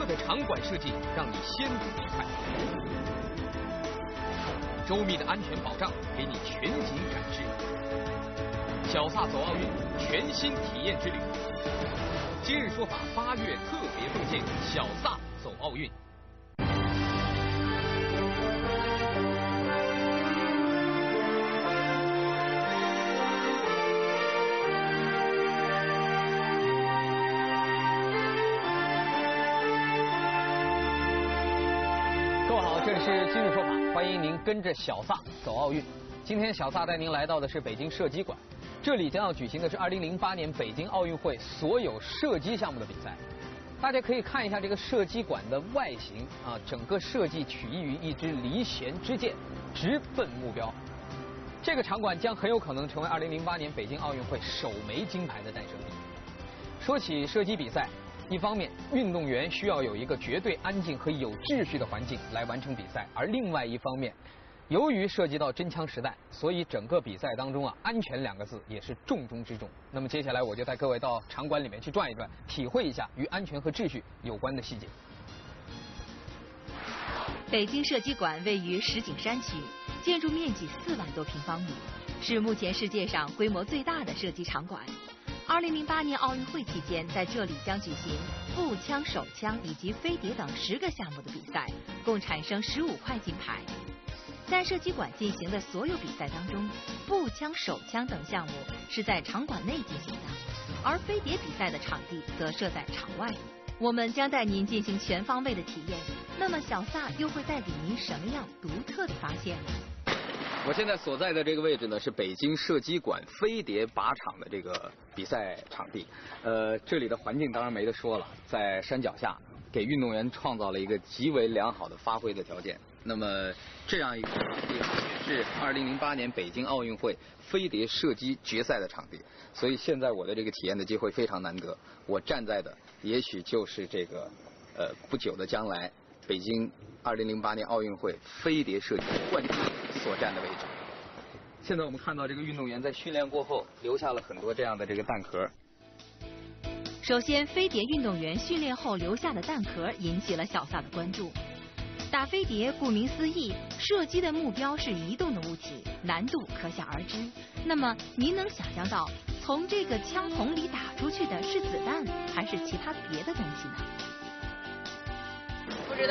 的场馆设计让你先睹为快，周密的安全保障给你全景展示。小萨走奥运，全新体验之旅。今日说法8月特别奉献小萨走奥运。各位好，这里是今日说法，欢迎您跟着小萨走奥运。今天小萨带您来到的是北京射击馆，这里将要举行的是2008年北京奥运会所有射击项目的比赛。大家可以看一下这个射击馆的外形啊，整个设计取意于一支离弦之箭，直奔目标。这个场馆将很有可能成为2008年北京奥运会首枚金牌的诞生地。说起射击比赛，一方面，运动员需要有一个绝对安静和有秩序的环境来完成比赛，而另外一方面，由于涉及到真枪实弹，所以整个比赛当中安全2个字也是重中之重。那么接下来我就带各位到场馆里面去转一转，体会一下与安全和秩序有关的细节。 北京射击馆位于石景山区，建筑面积4万多平方米，是目前世界上规模最大的射击场馆。2008年奥运会期间，在这里将举行步枪、手枪以及飞碟等10个项目的比赛，共产生15块金牌。在射击馆进行的所有比赛当中，步枪、手枪等项目是在场馆内进行的，而飞碟比赛的场地则设在场外。我们将带您进行全方位的体验。那么小萨又会带给您什么样独特的发现呢？ 我现在所在的这个位置呢，是北京射击馆飞碟靶场的这个比赛场地。这里的环境当然没得说了，在山脚下，给运动员创造了一个极为良好的发挥的条件。那么这样一个场地也是2008年北京奥运会飞碟射击决赛的场地，所以现在我的这个体验的机会非常难得。我站在的也许就是这个不久的将来北京2008年奥运会飞碟射击冠军所站的位置。现在我们看到这个运动员在训练过后留下了很多这样的这个弹壳。 首先，飞碟运动员训练后留下的弹壳引起了小萨的关注。打飞碟顾名思义，射击的目标是移动的物体，难度可想而知。那么您能想象到从这个枪筒里打出去的是子弹还是其他别的东西呢？ 不知道。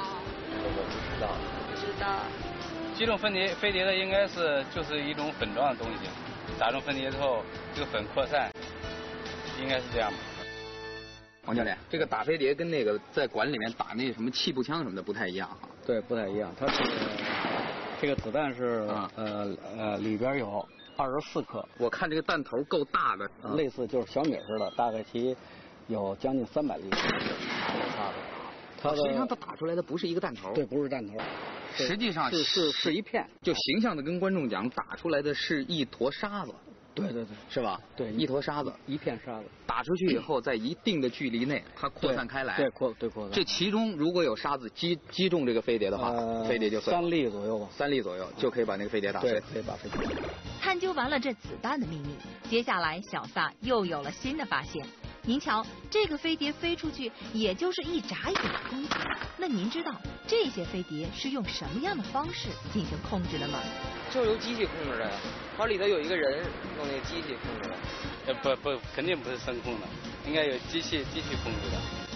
不知道。击中飞碟的应该就是一种粉状的东西，打中飞碟之后，这个粉扩散，应该是这样吧。 王教练，这个打飞碟跟那个在馆里面打那什么气步枪什么的不太一样哈。 对，不太一样。它这个子弹是里边有24颗。 我看这个弹头够大的， 类似就是小米似的，大概其有将近300粒。 实际上它打出来的不是一个弹头。 对，不是弹头。 实际上是一片。 就形象的跟观众讲，打出来的是一坨沙子。 对， 是吧？ 对， 一坨沙子， 一片沙子， 打出去以后，在一定的距离内，它扩散开来。 对，扩散。 这其中如果有沙子击中这个飞碟的话，飞碟就碎了。 3粒左右吧。 3粒左右就可以把那个飞碟打碎。 对，可以把飞碟。 探究完了这子弹的秘密，接下来小萨又有了新的发现。您瞧，这个飞碟飞出去，也就是一眨眼的功夫。那您知道这些飞碟是用什么样的方式进行控制的吗？ 就由机器控制的呀，它里头有一个人用那个机器控制的。 不，肯定不是声控的，应该有机器控制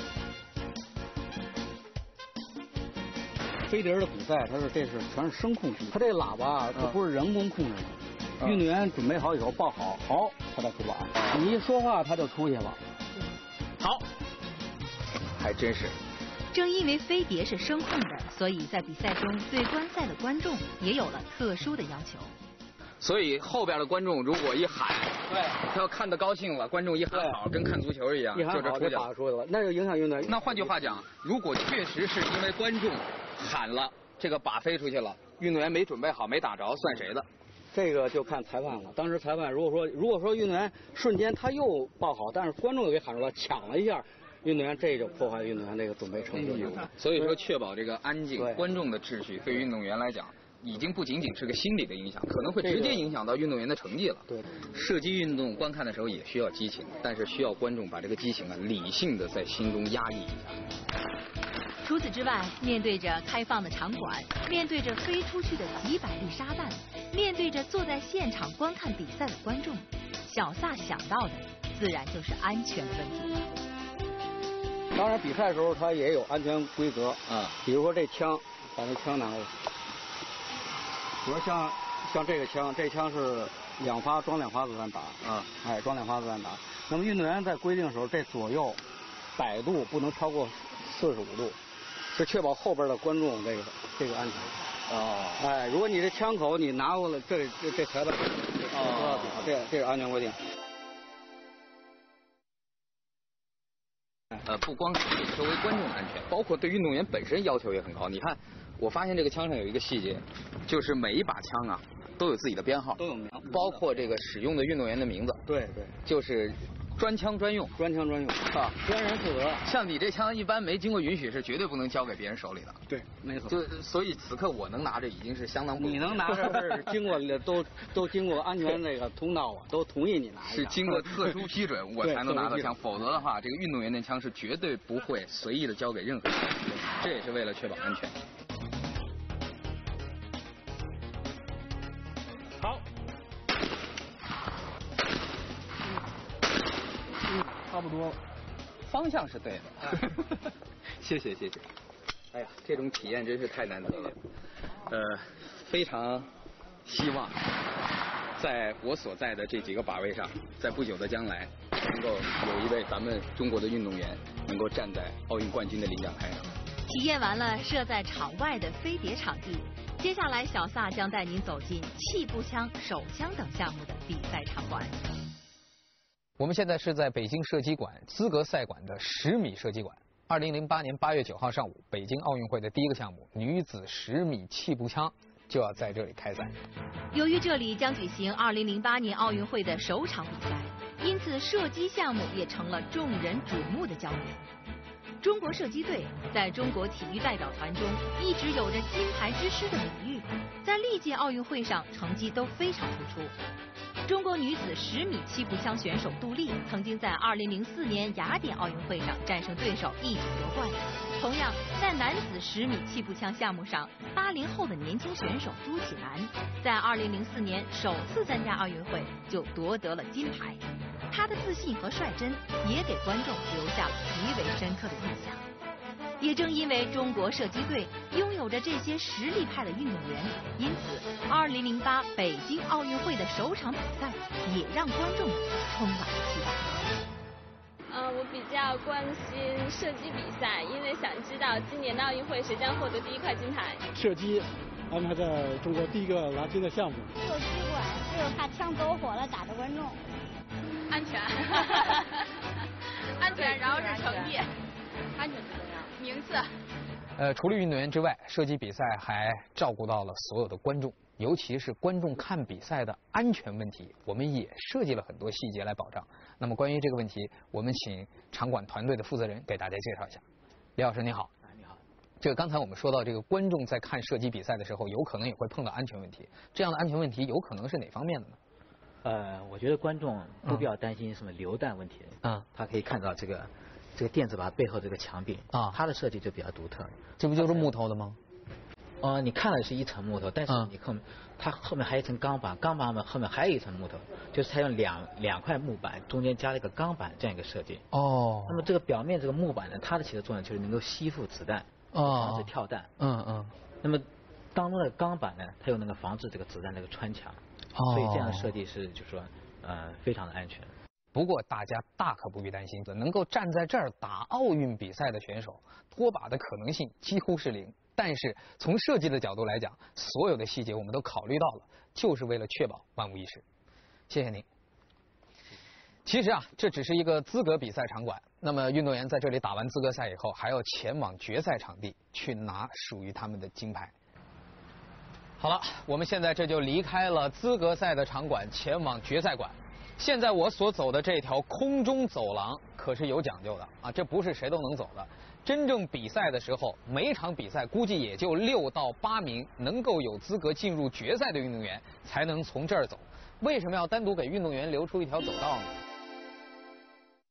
的。飞碟的比赛，这是全是声控系统，它这喇叭它不是人工控制的。运动员准备好以后报好，他再出靶。你一说话，他就出去了。 好，还真是。 正因为飞碟是声控的，所以在比赛中对观赛的观众也有了特殊的要求。 所以后边的观众如果一喊，对，他要看得高兴了，观众一喊好，跟看足球一样， 一喊好就打出去了，那就影响运动员。 那换句话讲，如果确实是因为观众喊了，这个靶飞出去了，运动员没准备好，没打着，算谁的？ 这个就看裁判了。当时裁判如果说运动员瞬间他又报好，但是观众又给喊出来抢了一下，运动员这就破坏运动员这个准备成绩。 所以说，确保这个安静、观众的秩序，对运动员来讲，已经不仅仅是个心理的影响，可能会直接影响到运动员的成绩了。 对， 射击运动观看的时候也需要激情，但是需要观众把这个激情理性的在心中压抑一下。 除此之外，面对着开放的场馆，面对着飞出去的几百粒沙弹，面对着坐在现场观看比赛的观众，小撒想到的自然就是安全的问题了。 当然，比赛的时候它也有安全规则啊， 比如说这枪，把这枪拿过来。比如像这个枪，这枪是装2发子弹打。 啊， 哎，装2发子弹打。那么运动员在规定的时候，这左右100度不能超过45度，是确保后边的观众这个安全。 哦， 哎，如果你这枪口你拿过来，这裁判这是安全规定。 不光是对周围观众的安全，包括对运动员本身要求也很高。你看，我发现这个枪上有一个细节，就是每一把枪啊都有自己的编号， 都有名， 包括这个使用的运动员的名字。 对， 就是专枪专用， 专枪专用啊，专人负责。 像你这枪一般没经过允许是绝对不能交给别人手里的。 对，没错。 所以此刻我能拿着已经是相当不容易。 你能拿着是经过都经过安全这个通道啊，都同意你拿。 是经过特殊批准我才能拿到枪，否则的话，这个运动员的枪是绝对不会随意的交给任何人。这也是为了确保安全。 好。差不多了， 方向是对的。谢谢。哎呀，这种体验真是太难得了。非常希望在我所在的这几个靶位上，在不久的将来，能够有一位咱们中国的运动员能够站在奥运冠军的领奖台上。 体验完了设在场外的飞碟场地，接下来小撒将带您走进气步枪、手枪等项目的比赛场馆。 我们现在是在北京射击馆资格赛馆的10米射击馆。2008年8月9号上午，北京奥运会的第一个项目女子10米气步枪就要在这里开赛。 由于这里将举行2008年奥运会的首场比赛，因此射击项目也成了众人瞩目的焦点。中国射击队在中国体育代表团中一直有着金牌之师的美誉，在历届奥运会上成绩都非常突出。中国女子10米气步枪选手杜丽曾经在2004年雅典奥运会上战胜对手一举夺冠。同样，在男子10米气步枪项目上，80后的年轻选手朱启南在2004年首次参加奥运会就夺得了金牌。他的自信和率真也给观众留下了极为深刻的印象。也正因为中国射击队拥有着这些实力派的运动员，因此2008北京奥运会的首场比赛也让观众充满了期待。 我比较关心射击比赛，因为想知道今年的奥运会谁将获得第1块金牌。 射击安排在中国第一个拿金的项目。 射击馆是怕枪走火了打着观众。 安全，安全，然后是成绩，安全最重要，名次。 除了运动员之外，射击比赛还照顾到了所有的观众，尤其是观众看比赛的安全问题，我们也设计了很多细节来保障。那么关于这个问题，我们请场馆团队的负责人给大家介绍一下。李老师您好。 你好。 这个刚才我们说到，这个观众在看射击比赛的时候，有可能也会碰到安全问题。这样的安全问题有可能是哪方面的呢？ 我觉得观众不必要担心什么榴弹问题。他可以看到这个电子靶背后这个墙壁它的设计就比较独特。 这不就是木头的吗？ 你看的是一层木头，但是它后面还有一层钢板，钢板后面还有一层木头，就是它用两块木板中间加了一个钢板这样一个设计。那么这个表面这个木板呢，它的起的作用就是能够吸附子弹，防止跳弹。那么当中的钢板呢，它又能够防止这个子弹这个穿墙。所以这样的设计是就是说非常的安全。 不过大家大可不必担心，能够站在这儿打奥运比赛的选手，脱靶的可能性几乎是0。但是从设计的角度来讲，所有的细节我们都考虑到了，就是为了确保万无一失。谢谢您。其实这只是一个资格比赛场馆，那么运动员在这里打完资格赛以后，还要前往决赛场地去拿属于他们的金牌。好了，我们现在这就离开了资格赛的场馆，前往决赛馆。现在我所走的这条空中走廊可是有讲究的这不是谁都能走的。真正比赛的时候，每场比赛估计也就6到8名能够有资格进入决赛的运动员才能从这儿走。为什么要单独给运动员留出一条走道呢？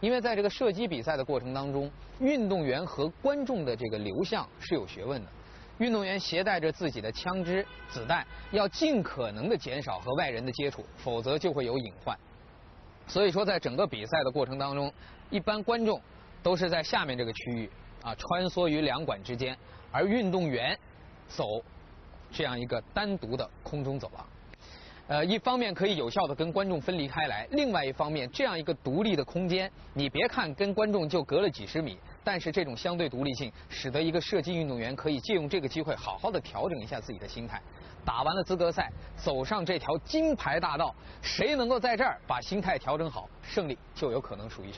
因为在这个射击比赛的过程当中，运动员和观众的这个流向是有学问的。运动员携带着自己的枪支、子弹，要尽可能的减少和外人的接触，否则就会有隐患。所以说，在整个比赛的过程当中，一般观众都是在下面这个区域穿梭于两馆之间，而运动员走这样一个单独的空中走廊。一方面可以有效的跟观众分离开来，另外一方面，这样一个独立的空间，你别看跟观众就隔了几十米，但是这种相对独立性，使得一个射击运动员可以借用这个机会，好好的调整一下自己的心态。打完了资格赛，走上这条金牌大道，谁能够在这儿把心态调整好，胜利就有可能属于谁。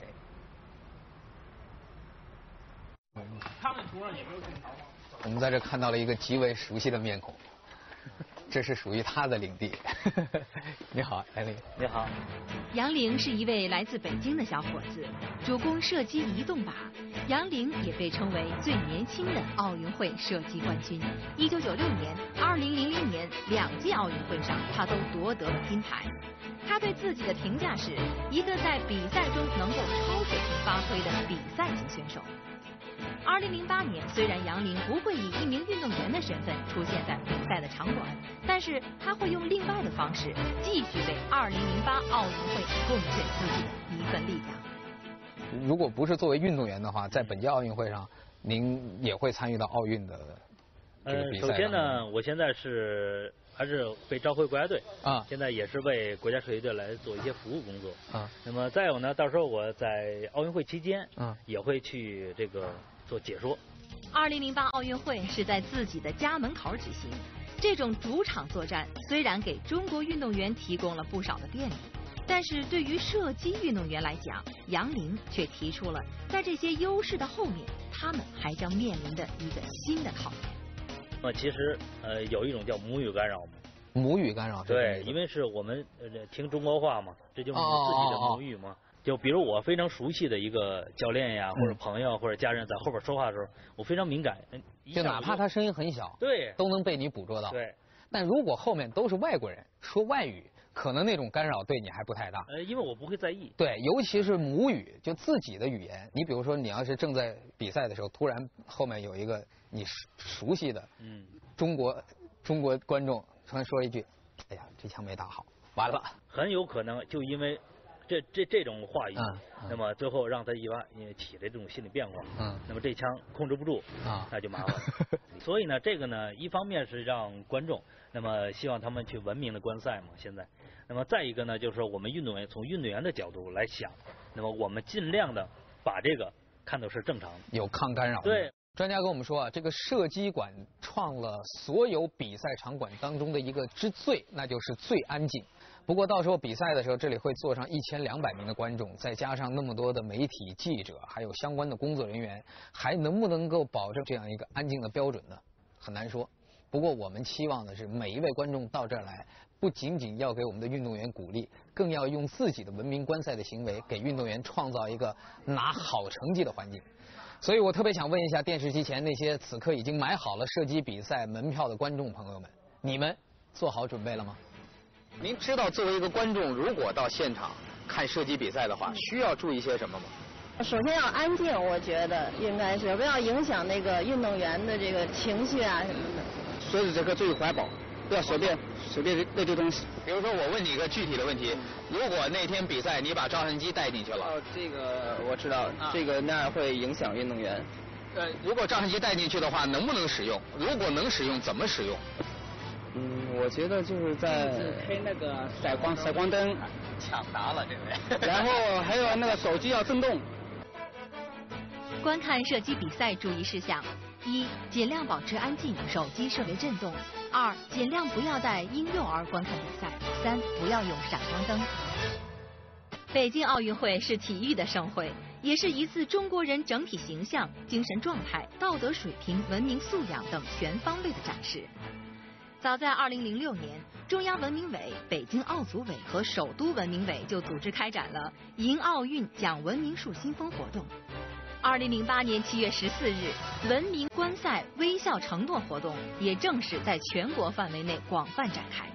他们图上也没有空调吗？ 我们在这看到了一个极为熟悉的面孔。这是属于他的领地。你好，杨玲。 你好。杨玲是一位来自北京的小伙子，主攻射击移动靶。杨玲也被称为最年轻的奥运会射击冠军。1996年、2000年2届奥运会上，他都夺得了金牌。他对自己的评价是一个在比赛中能够超水平发挥的比赛型选手。2008年，虽然杨玲不会以一名运动员的身份出现在比赛的场馆，但是他会用另外的方式继续为2008奥运会贡献自己的一份力量。 如果不是作为运动员的话，在本届奥运会上，您也会参与到奥运的这个比赛。 首先呢，我现在还是被召回国家队现在也是为国家射击队来做一些服务工作那么再有呢，到时候我在奥运会期间也会去这个做解说。 2008奥运会是在自己的家门口举行，这种主场作战虽然给中国运动员提供了不少的便利，但是对于射击运动员来讲，杨玲却提出了在这些优势的后面，他们还将面临的一个新的考验。 其实有一种叫母语干扰嘛。 母语干扰是对，因为是我们听中国话嘛，这就是自己的母语嘛。就比如我非常熟悉的一个教练呀，或者朋友或者家人在后边说话的时候，我非常敏感， 就哪怕他声音很小， 对， 都能被你捕捉到。 对。 但如果后面都是外国人说外语，可能那种干扰对你还不太大。 因为我不会在意。 对，尤其是母语，就自己的语言。你比如说，你要是正在比赛的时候，突然后面有一个你熟悉的，中国观众突然说一句：“哎呀，这枪没打好，完了。” 很有可能就因为这种话语，那么最后让他起了这种心理变化，那么这枪控制不住，那就麻烦了。所以呢，这个呢，一方面是让观众，那么希望他们去文明的观赛嘛，现在，那么再一个呢，就是说我们运动员从运动员的角度来想，那么我们尽量的把这个看作是正常的， 有抗干扰。 对。 专家跟我们说这个射击馆创了所有比赛场馆当中的一个之最，那就是最安静。不过到时候比赛的时候，这里会坐上1200名的观众，再加上那么多的媒体记者，还有相关的工作人员，还能不能够保证这样一个安静的标准呢？很难说。不过我们期望的是，每一位观众到这儿来，不仅仅要给我们的运动员鼓励，更要用自己的文明观赛的行为，给运动员创造一个拿好成绩的环境。所以我特别想问一下电视机前那些此刻已经买好了射击比赛门票的观众朋友们，你们做好准备了吗？您知道作为一个观众，如果到现场看射击比赛的话，需要注意些什么吗？ 首先要安静，我觉得应该是不要影响那个运动员的这个情绪啊什么的。 随时这个注意环保，不要随便那丢东西。 比如说我问你一个具体的问题，如果那天比赛你把照相机带进去了， 这个我知道，这个那样会影响运动员。 如果照相机带进去的话，能不能使用？如果能使用，怎么使用？ 我觉得就是在开那个闪光灯， 抢答了这位。 然后还有那个手机要震动。 观看射击比赛注意事项：1. 尽量保持安静，手机设为震动；2. 尽量不要带婴幼儿观看比赛；3. 不要用闪光灯。北京奥运会是体育的盛会，也是一次中国人整体形象、精神状态、道德水平、文明素养等全方位的展示。早在2006年，中央文明委、北京奥组委和首都文明委就组织开展了迎奥运讲文明树新风活动。2008年7月14日，文明观赛微笑承诺活动也正式在全国范围内广泛展开。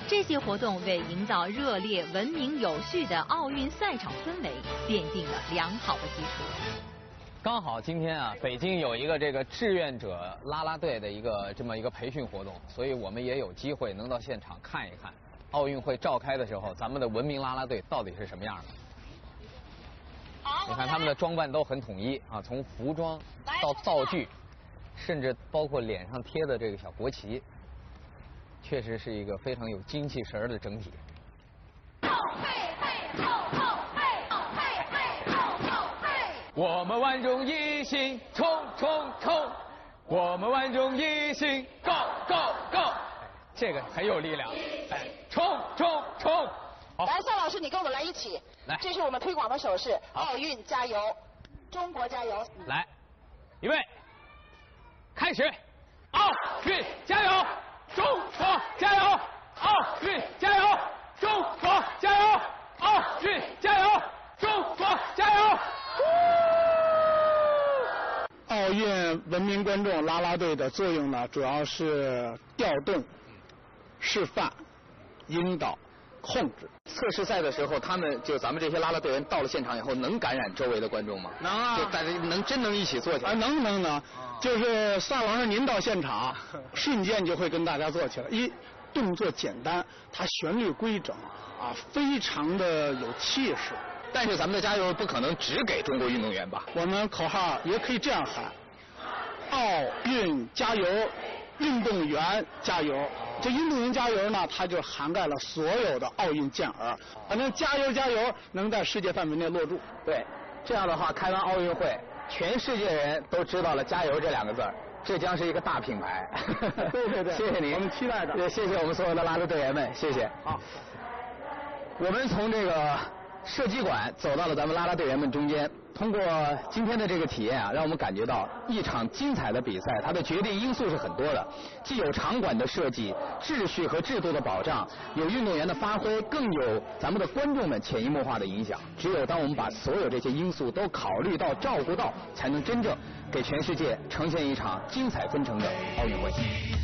这些活动为营造热烈、文明、有序的奥运赛场氛围奠定了良好的基础。 刚好今天啊，北京有一个这个志愿者啦啦队的这么一个培训活动，所以我们也有机会能到现场看一看，奥运会召开的时候，咱们的文明啦啦队到底是什么样的。你看他们的装扮都很统一啊，从服装到道具，甚至包括脸上贴的这个小国旗，确实是一个非常有精气神的整体。我们万众一心，冲冲冲！我们万众一心 ，Go Go Go！ 这个很有力量，哎，冲冲冲！好， 来，夏老师，你跟我们来一起。 来， 这是我们推广的手势，奥运加油，中国加油！ 来，预备，开始！奥运加油！中国加油！奥运加油！中国加油！奥运加油！中国加油！ 奥运文明观众啦啦队的作用呢，主要是调动、示范、引导、控制。 测试赛的时候，咱们这些啦啦队员到了现场以后，能感染周围的观众吗？ 能啊， 就大家真能一起做起来？ 能，就是萨老师您到现场，瞬间就会跟大家做起来。动作简单，它旋律规整啊，非常的有气势。 但是咱们的加油不可能只给中国运动员吧？ 我们口号也可以这样喊：奥运加油，运动员加油。这运动员加油呢，它就涵盖了所有的奥运健儿，反正加油加油，能在世界范围内落住。 对，这样的话，开完奥运会，全世界人都知道了"加油"这2个字儿，这将是一个大品牌。 对， 谢谢您， 我们期待着。 也谢谢我们所有的啦啦队员们，谢谢。 好， 我们从这个射击馆走到了咱们啦啦队员们中间。通过今天的这个体验啊，让我们感觉到一场精彩的比赛，它的决定因素是很多的，既有场馆的设计、秩序和制度的保障，有运动员的发挥，更有咱们的观众们潜移默化的影响。只有当我们把所有这些因素都考虑到、照顾到，才能真正给全世界呈现一场精彩纷呈的奥运会。